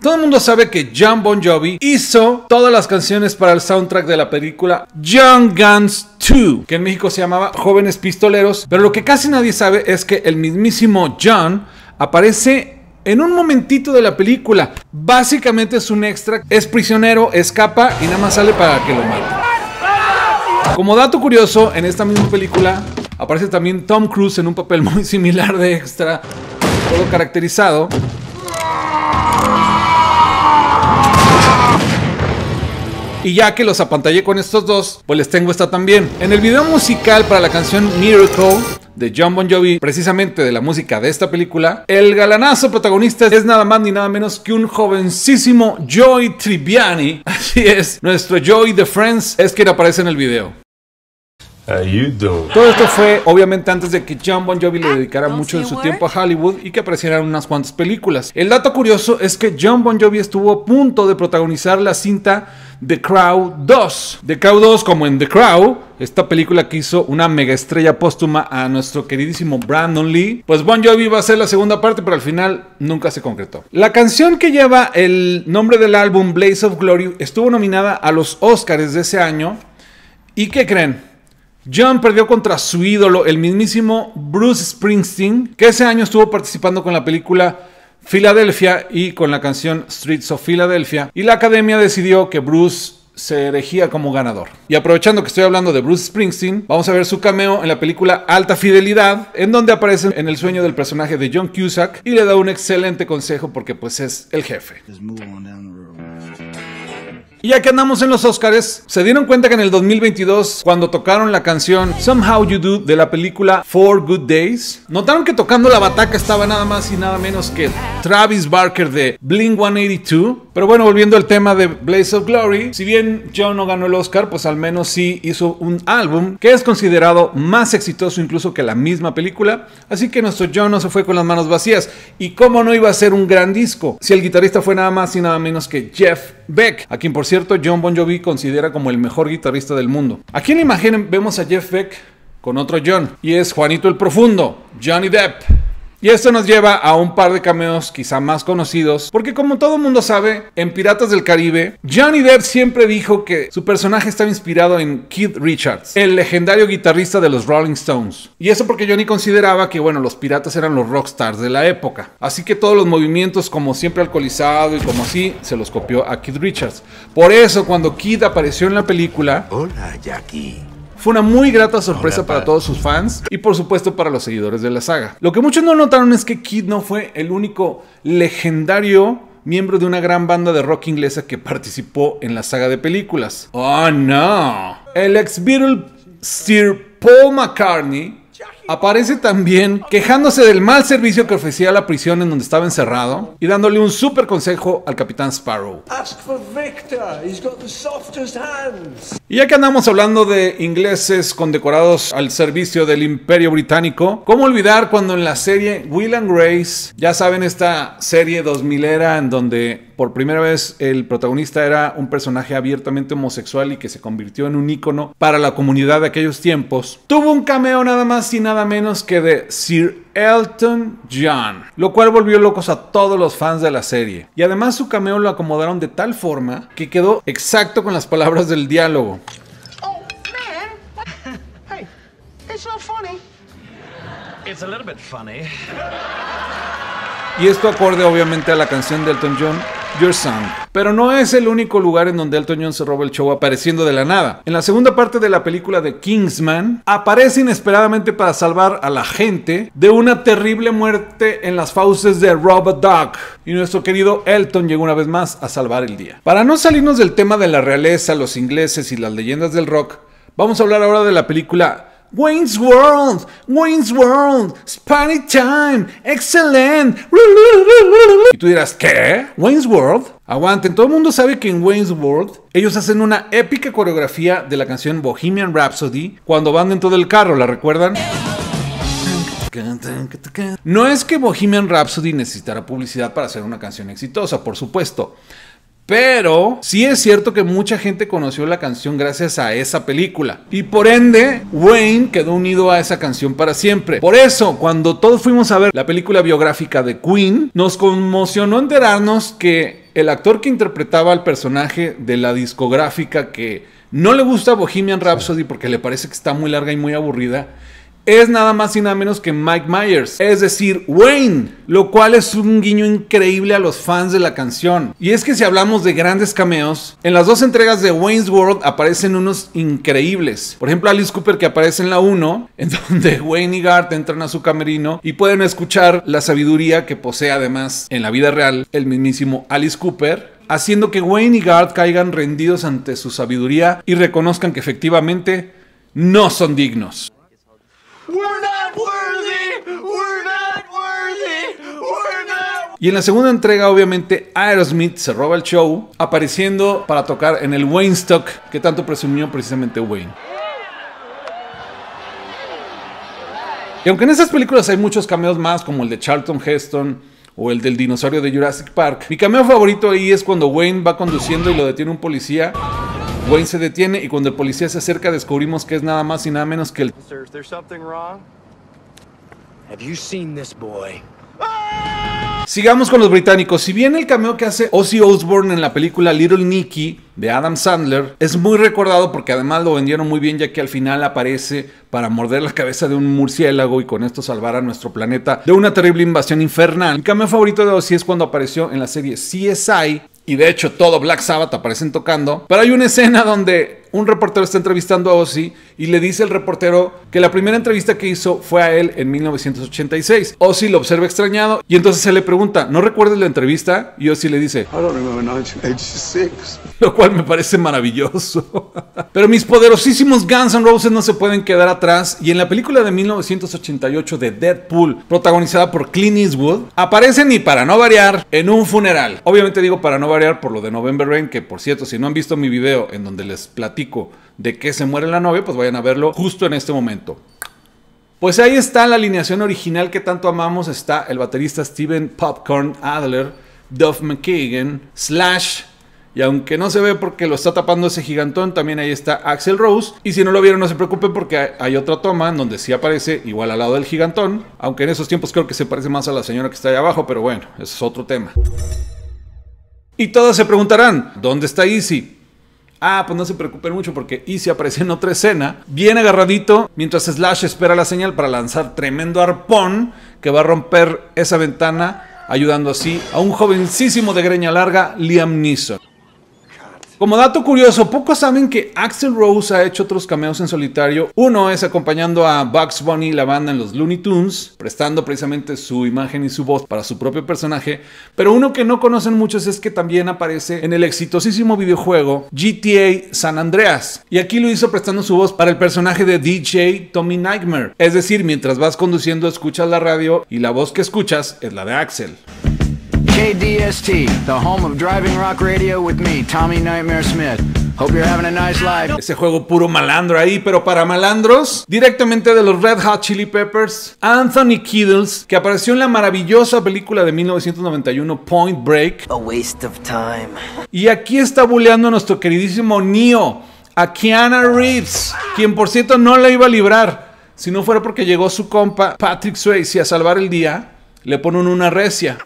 Todo el mundo sabe que Jon Bon Jovi hizo todas las canciones para el soundtrack de la película Young Guns 2, que en México se llamaba Jóvenes Pistoleros, pero lo que casi nadie sabe es que el mismísimo Jon aparece en un momentito de la película. Básicamente es un extra, es prisionero, escapa y nada más sale para que lo mate. Como dato curioso, en esta misma película aparece también Tom Cruise en un papel muy similar de extra, todo caracterizado. Y ya que los apantallé con estos dos, pues les tengo esta también. En el video musical para la canción Miracle de Jon Bon Jovi, precisamente de la música de esta película, el galanazo protagonista es nada más ni nada menos que un jovencísimo Joey Tribbiani. Así es, nuestro Joey de Friends es quien aparece en el video. Todo esto fue obviamente antes de que Jon Bon Jovi le dedicara mucho de su tiempo a Hollywood y que aparecieran unas cuantas películas. El dato curioso es que Jon Bon Jovi estuvo a punto de protagonizar la cinta The Crow 2. The Crow 2 como en The Crow, esta película que hizo una mega estrella póstuma a nuestro queridísimo Brandon Lee. Pues Bon Jovi iba a ser la segunda parte, pero al final nunca se concretó. La canción que lleva el nombre del álbum Blaze of Glory estuvo nominada a los Oscars de ese año. ¿Y qué creen? Jon perdió contra su ídolo, el mismísimo Bruce Springsteen, que ese año estuvo participando con la película Philadelphia y con la canción Streets of Philadelphia, y la academia decidió que Bruce se erigía como ganador. Y aprovechando que estoy hablando de Bruce Springsteen, vamos a ver su cameo en la película Alta Fidelidad, en donde aparece en el sueño del personaje de John Cusack y le da un excelente consejo porque pues es el jefe. Y ya que andamos en los Oscars, ¿se dieron cuenta que en el 2022, cuando tocaron la canción Somehow You Do de la película Four Good Days, notaron que tocando la bataca estaba nada más y nada menos que Travis Barker de Blink-182? Pero bueno, volviendo al tema de Blaze of Glory, si bien Jon no ganó el Oscar, pues al menos sí hizo un álbum que es considerado más exitoso incluso que la misma película, así que nuestro Jon no se fue con las manos vacías. ¿Y cómo no iba a ser un gran disco si el guitarrista fue nada más y nada menos que Jeff Beck, a quien por cierto Jon Bon Jovi considera como el mejor guitarrista del mundo? Aquí en la imagen vemos a Jeff Beck con otro Jon, y es Juanito el Profundo, Johnny Depp. Y esto nos lleva a un par de cameos quizá más conocidos, porque como todo mundo sabe, en Piratas del Caribe, Johnny Depp siempre dijo que su personaje estaba inspirado en Keith Richards, el legendario guitarrista de los Rolling Stones. Y eso porque Johnny consideraba que, bueno, los piratas eran los rockstars de la época. Así que todos los movimientos, como siempre alcoholizado y como así, se los copió a Keith Richards. Por eso, cuando Keith apareció en la película... Hola, Jackie. Fue una muy grata sorpresa para todos sus fans y por supuesto para los seguidores de la saga. Lo que muchos no notaron es que Keith no fue el único legendario miembro de una gran banda de rock inglesa que participó en la saga de películas. ¡Oh, no! El ex Beatle Sir Paul McCartney aparece también quejándose del mal servicio que ofrecía la prisión en donde estaba encerrado y dándole un súper consejo al Capitán Sparrow. Y ya que andamos hablando de ingleses condecorados al servicio del Imperio Británico, ¿cómo olvidar cuando en la serie Will and Grace, ya saben, esta serie 2000era en donde por primera vez el protagonista era un personaje abiertamente homosexual y que se convirtió en un ícono para la comunidad de aquellos tiempos, tuvo un cameo nada más y nada menos que de Sir Elton John, lo cual volvió locos a todos los fans de la serie. Y además su cameo lo acomodaron de tal forma que quedó exacto con las palabras del diálogo. Oh, man. Hey, it's not funny. It's a little bit funny. Y esto acorde obviamente a la canción de Elton John, Your Song. Pero no es el único lugar en donde Elton John se roba el show apareciendo de la nada. En la segunda parte de la película de Kingsman, aparece inesperadamente para salvar a la gente de una terrible muerte en las fauces de Robot Dog. Y nuestro querido Elton llegó una vez más a salvar el día. Para no salirnos del tema de la realeza, los ingleses y las leyendas del rock, vamos a hablar ahora de la película Wayne's World, Wayne's World, Spanish Time, excelente. Y tú dirás, ¿qué? ¿Wayne's World? Aguanten, todo el mundo sabe que en Wayne's World ellos hacen una épica coreografía de la canción Bohemian Rhapsody cuando van dentro del carro, ¿la recuerdan? No es que Bohemian Rhapsody necesitara publicidad para hacer una canción exitosa, por supuesto. Pero sí es cierto que mucha gente conoció la canción gracias a esa película. Y por ende, Wayne quedó unido a esa canción para siempre. Por eso, cuando todos fuimos a ver la película biográfica de Queen, nos conmocionó enterarnos que el actor que interpretaba al personaje de la discográfica que no le gusta Bohemian Rhapsody porque le parece que está muy larga y muy aburrida, es nada más y nada menos que Mike Myers, es decir, Wayne, lo cual es un guiño increíble a los fans de la canción. Y es que si hablamos de grandes cameos, en las dos entregas de Wayne's World aparecen unos increíbles. Por ejemplo, Alice Cooper, que aparece en la 1, en donde Wayne y Garth entran a su camerino y pueden escuchar la sabiduría que posee además en la vida real el mismísimo Alice Cooper, haciendo que Wayne y Garth caigan rendidos ante su sabiduría y reconozcan que efectivamente no son dignos. We're not worthy! We're not worthy! We're not... Y en la segunda entrega, obviamente, Aerosmith se roba el show, apareciendo para tocar en el Waynestock que tanto presumió precisamente Wayne. Y aunque en esas películas hay muchos cameos más, como el de Charlton Heston o el del dinosaurio de Jurassic Park, mi cameo favorito ahí es cuando Wayne va conduciendo y lo detiene un policía. Wayne se detiene y cuando el policía se acerca descubrimos que es nada más y nada menos que el... Sir, is there something wrong? Have you seen this boy? Sigamos con los británicos. Si bien el cameo que hace Ozzy Osbourne en la película Little Nicky de Adam Sandler es muy recordado porque además lo vendieron muy bien, ya que al final aparece para morder la cabeza de un murciélago y con esto salvar a nuestro planeta de una terrible invasión infernal. Mi cameo favorito de Ozzy es cuando apareció en la serie CSI. Y de hecho todo Black Sabbath aparecen tocando. Pero hay una escena donde un reportero está entrevistando a Ozzy y le dice el reportero que la primera entrevista que hizo fue a él en 1986. Ozzy lo observa extrañado y entonces se le pregunta, ¿no recuerdas la entrevista? Y Ozzy le dice, I don't remember 1986. lo cual me parece maravilloso. Pero mis poderosísimos Guns N' Roses no se pueden quedar atrás y en la película de 1988 de Deadpool, protagonizada por Clint Eastwood, aparecen y para no variar, en un funeral. Obviamente digo para no variar por lo de November Rain, que por cierto, si no han visto mi video en donde les platico de que se muere la novia, pues vayan a verlo justo en este momento. Pues ahí está la alineación original que tanto amamos. Está el baterista Steven Popcorn Adler, Duff McKagan, Slash, y aunque no se ve porque lo está tapando ese gigantón, también ahí está Axl Rose. Y si no lo vieron, no se preocupen porque hay otra toma en donde sí aparece igual al lado del gigantón, aunque en esos tiempos creo que se parece más a la señora que está ahí abajo, pero bueno, ese es otro tema. Y todos se preguntarán, ¿dónde está Easy? Ah, pues no se preocupen mucho porque Easy aparece en otra escena, bien agarradito, mientras Slash espera la señal para lanzar tremendo arpón que va a romper esa ventana, ayudando así a un jovencísimo de greña larga, Liam Neeson. Como dato curioso, pocos saben que Axl Rose ha hecho otros cameos en solitario. Uno es acompañando a Bugs Bunny y la banda en los Looney Tunes, prestando precisamente su imagen y su voz para su propio personaje. Pero uno que no conocen muchos es que también aparece en el exitosísimo videojuego GTA San Andreas. Y aquí lo hizo prestando su voz para el personaje de DJ Tommy Nightmare. Es decir, mientras vas conduciendo escuchas la radio y la voz que escuchas es la de Axl. KDST, the home of driving rock radio with me, Tommy Nightmare Smith. Hope you're having a nice life. Ese juego puro malandro ahí, pero para malandros, directamente de los Red Hot Chili Peppers, Anthony Kiedis, que apareció en la maravillosa película de 1991 Point Break. A waste of time. Y aquí está buleando a nuestro queridísimo Neo, a Keanu Reeves, quien por cierto no la iba a librar. Si no fuera porque llegó su compa Patrick Swayze a salvar el día, le ponen una recia.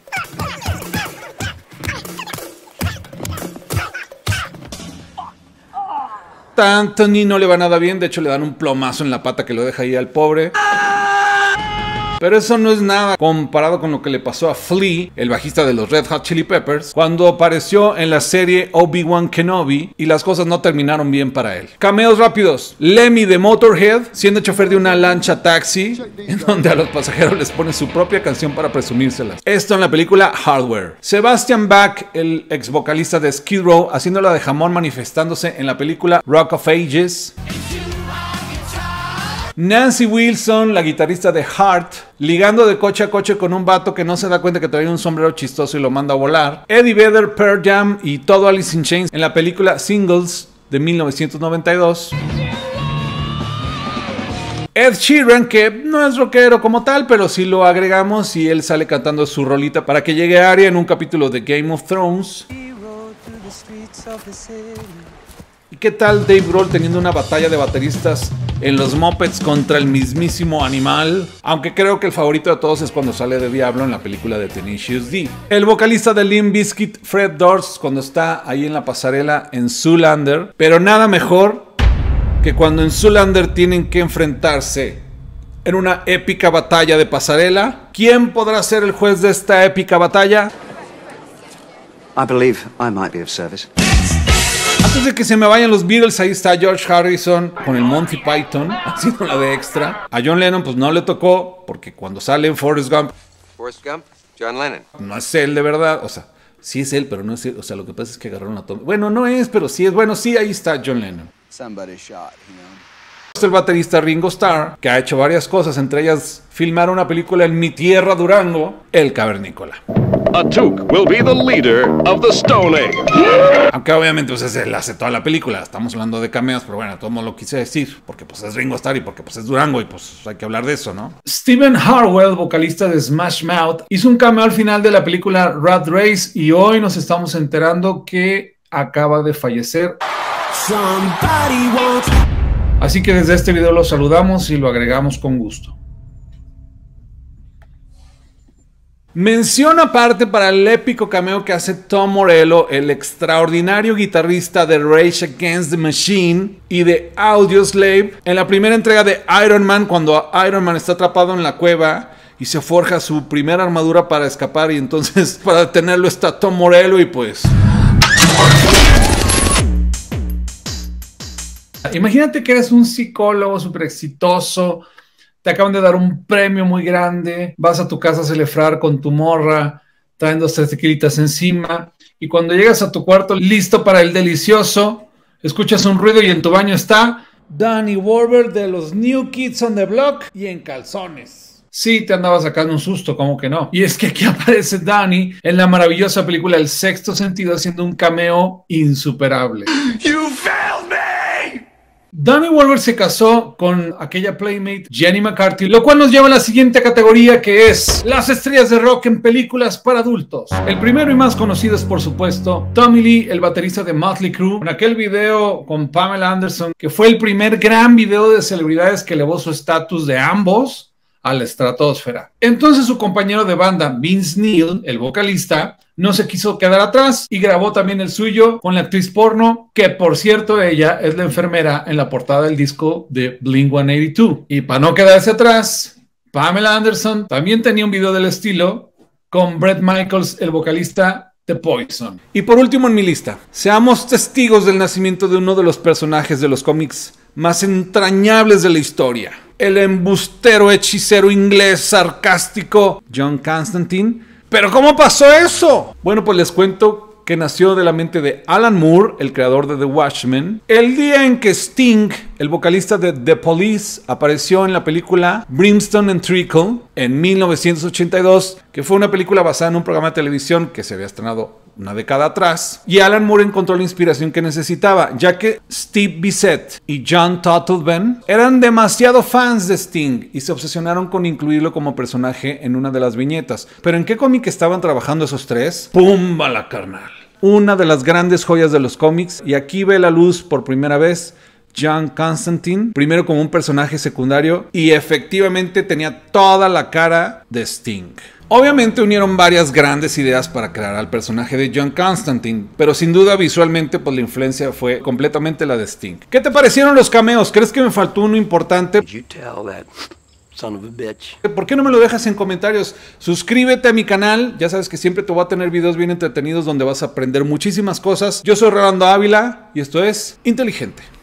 Anthony no le va nada bien, de hecho le dan un plomazo en la pata que lo deja ahí al pobre. Pero eso no es nada comparado con lo que le pasó a Flea, el bajista de los Red Hot Chili Peppers, cuando apareció en la serie Obi-Wan Kenobi y las cosas no terminaron bien para él. Cameos rápidos. Lemmy de Motorhead, siendo chofer de una lancha taxi, en donde a los pasajeros les pone su propia canción para presumírselas. Esto en la película Hardware. Sebastian Bach, el ex vocalista de Skid Row, haciéndola de jamón manifestándose en la película Rock of Ages. Nancy Wilson, la guitarrista de Heart, ligando de coche a coche con un vato que no se da cuenta que trae un sombrero chistoso y lo manda a volar. Eddie Vedder, Pearl Jam y todo Alice in Chains en la película Singles de 1992. Ed Sheeran, que no es rockero como tal, pero sí lo agregamos y él sale cantando su rolita para que llegue a Arya en un capítulo de Game of Thrones. ¿Y qué tal Dave Grohl teniendo una batalla de bateristas en los Muppets contra el mismísimo animal? Aunque creo que el favorito de todos es cuando sale de Diablo en la película de Tenacious D. El vocalista de Limp Bizkit, Fred Durst, cuando está ahí en la pasarela en Zoolander. Pero nada mejor que cuando en Zoolander tienen que enfrentarse en una épica batalla de pasarela. ¿Quién podrá ser el juez de esta épica batalla? I believe I might be of service. Antes de que se me vayan los Beatles, ahí está George Harrison con el Monty Python, haciendo la de extra. A John Lennon pues no le tocó, porque cuando sale en Forrest Gump, John Lennon. no es él de verdad, o sea, sí es él, pero no es él. O sea, lo que pasa es que agarraron la toma. Bueno, no es, pero sí es. Bueno, sí, ahí está John Lennon. Somebody shot, you know. Es el baterista Ringo Starr, que ha hecho varias cosas, entre ellas filmar una película en mi tierra, Durango, El Cavernícola. Atuk will be the leader of the Stone Age. Aunque obviamente pues, él hace toda la película. Estamos hablando de cameos, pero bueno, todo lo quise decir. Porque pues es Ringo Starr y porque pues es Durango y pues hay que hablar de eso, ¿no? Stephen Harwell, vocalista de Smash Mouth, hizo un cameo al final de la película Rat Race y hoy nos estamos enterando que acaba de fallecer. Así que desde este video lo saludamos y lo agregamos con gusto. Mención aparte para el épico cameo que hace Tom Morello, el extraordinario guitarrista de Rage Against the Machine y de Audioslave, en la primera entrega de Iron Man, cuando Iron Man está atrapado en la cueva y se forja su primera armadura para escapar, y entonces para detenerlo está Tom Morello y pues... Imagínate que eres un psicólogo súper exitoso, te acaban de dar un premio muy grande, vas a tu casa a celebrar con tu morra, traen 2 o 3 tequilitas encima, y cuando llegas a tu cuarto listo para el delicioso, escuchas un ruido y en tu baño está Danny Wahlberg de los New Kids on the Block y en calzones. Sí, te andaba sacando un susto, ¿cómo que no? Y es que aquí aparece Danny en la maravillosa película El Sexto Sentido haciendo un cameo insuperable. You failed me! Danny Wahlberg se casó con aquella playmate Jenny McCarthy, lo cual nos lleva a la siguiente categoría, que es las estrellas de rock en películas para adultos. El primero y más conocido es, por supuesto, Tommy Lee, el baterista de Mötley Crüe, con aquel video con Pamela Anderson, que fue el primer gran video de celebridades que elevó su estatus de ambos a la estratosfera. Entonces su compañero de banda, Vince Neil, el vocalista, no se quiso quedar atrás y grabó también el suyo con la actriz porno, que por cierto ella es la enfermera en la portada del disco de Blink-182. Y para no quedarse atrás, Pamela Anderson también tenía un video del estilo con Bret Michaels, el vocalista de Poison. Y por último en mi lista, seamos testigos del nacimiento de uno de los personajes de los cómics más entrañables de la historia. El embustero hechicero inglés sarcástico John Constantine. ¿Pero cómo pasó eso? Bueno, pues les cuento que nació de la mente de Alan Moore, el creador de The Watchmen, el día en que Sting, el vocalista de The Police, apareció en la película Brimstone and Treacle en 1982, que fue una película basada en un programa de televisión que se había estrenado una década atrás, y Alan Moore encontró la inspiración que necesitaba, ya que Steve Bissett y John Tuttleben eran demasiado fans de Sting y se obsesionaron con incluirlo como personaje en una de las viñetas. ¿Pero en qué cómic estaban trabajando esos tres? ¡Pumba la carnal! Una de las grandes joyas de los cómics, y aquí ve la luz por primera vez John Constantine, primero como un personaje secundario, y efectivamente tenía toda la cara de Sting. Obviamente unieron varias grandes ideas para crear al personaje de John Constantine, pero sin duda visualmente pues la influencia fue completamente la de Sting. ¿Qué te parecieron los cameos? ¿Crees que me faltó uno importante? Did you tell that son of a bitch? ¿Por qué no me lo dejas en comentarios? Suscríbete a mi canal, ya sabes que siempre te voy a tener videos bien entretenidos donde vas a aprender muchísimas cosas. Yo soy Rolando Ávila y esto es Inteligente.